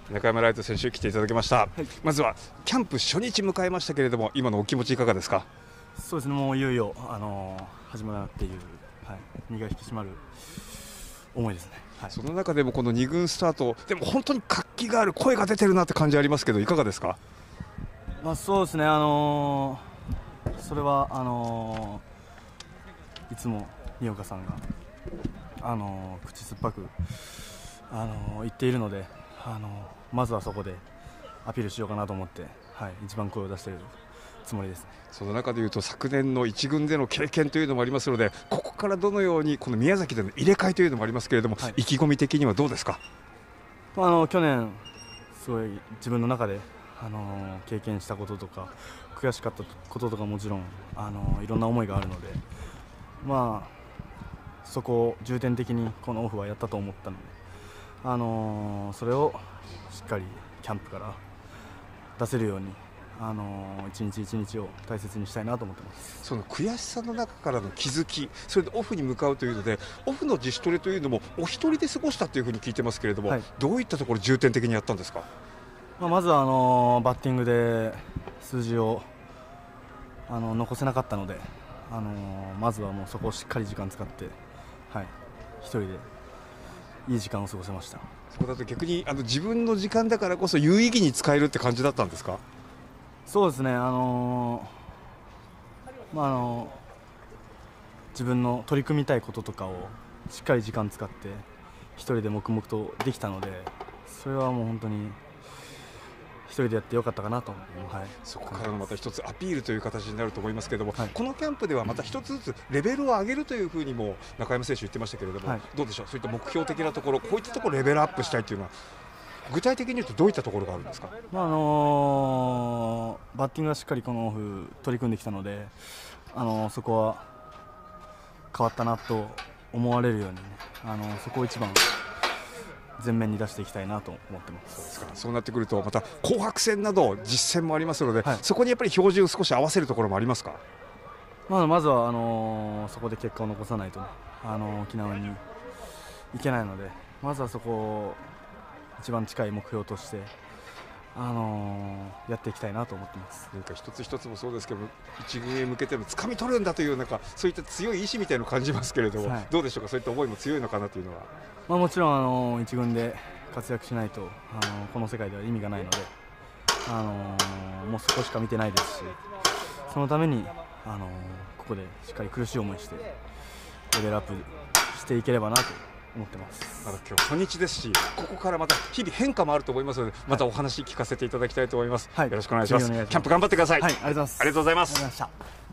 中山礼都選手来ていただきました、まずはキャンプ初日迎えましたけれども、今のお気持ちいかがですか？ そうですね、もういよいよ、始まるなっていう、身が引き締まる思いですね。 その中でもこの2軍スタート、でも本当に活気がある、声が出てるなって感じありますけど、いかがですか？ そうですね、それは、いつも新岡さんが、口酸っぱく、言っているので、まずはそこでアピールしようかなと思って、一番声を出しているつもりですね。 その中でいうと昨年の1軍での経験というのもありますので、ここからどのようにこの宮崎での入れ替えというのもありますけれども、意気込み的にはどうですか？ 去年すごい自分の中で、経験したこととか悔しかったこととかもちろん、いろんな思いがあるので、そこを重点的にこのオフはやったと思ったので、それをしっかりキャンプから出せるように、一日一日を大切にしたいなと思ってます。 その悔しさの中からの気づき、それでオフに向かうというので、オフの自主トレというのもお一人で過ごしたというふうに聞いてますけれども、どういったところ重点的にやったんですか？ まずはバッティングで数字を残せなかったので、まずはもうそこをしっかり時間使って、一人でいい時間を過ごせました。 そこだと逆に自分の時間だからこそ有意義に使えるって感じだったんですか？ そうですね、自分の取り組みたいこととかをしっかり時間使って一人で黙々とできたので、それはもう本当に一人でやってよかったかなと思って、 そこからのまた一つアピールという形になると思いますけれども、このキャンプではまた一つずつレベルを上げるというふうにも中山選手言ってましたけれども、どうでしょう、そういった目標的なところ、こういったところレベルアップしたいというのは具体的に言うとどういったところがあるんですか？ バッティングはしっかりこのオフ取り組んできたので、そこは変わったなと思われるように、そこを一番前面に出していきたいなと思ってます。 そうなってくるとまた紅白戦など実戦もありますので、そこにやっぱり標準を少し合わせるところもありますか？ まずはそこで結果を残さないと、沖縄に行けないので、まずはそこを一番近い目標として、やっていきたいなと思ってます。 なんか一つ一つもそうですけど、一軍へ向けての掴み取るんだというそういった強い意志みたいなのを感じますけれども、どうでしょうか、そういった思いも強いのかなというのは。 もちろん一軍で活躍しないとこの世界では意味がないので、もうそこしか見てないですし、そのためにここでしっかり苦しい思いしてレベルアップしていければなと思ってます。 まだ今日初日ですし、ここからまた日々変化もあると思いますので、またお話聞かせていただきたいと思います。よろしくお願いします。キャンプ頑張ってください。 ありがとうございます。 ありがとうございます。 ありがとうございました。